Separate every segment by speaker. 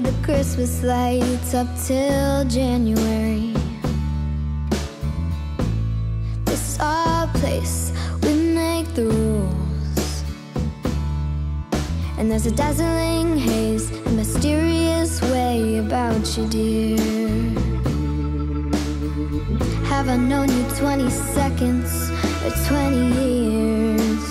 Speaker 1: the Christmas lights up till January. This is our place, we make the rules. And there's a dazzling haze, a mysterious way about you, dear. Have I known you 20 seconds or 20 years?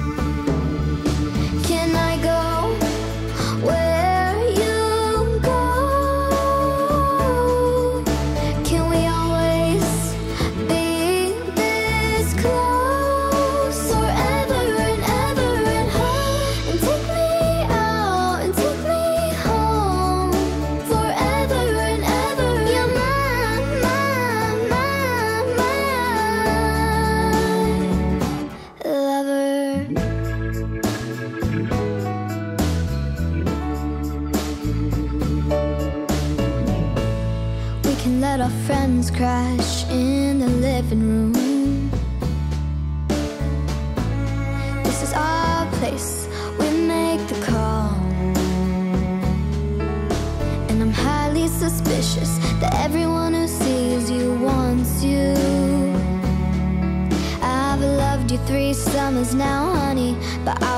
Speaker 1: Can I go where you go? Can we always be this close? Forever and ever and home. And take me out and take me home. Forever and ever. You're mine, mine, mine, mine, lover. We can let our friends crash in the living room. This is our place, we make the call. And I'm highly suspicious that everyone who sees you wants you. I've loved you 3 summers now, honey, but I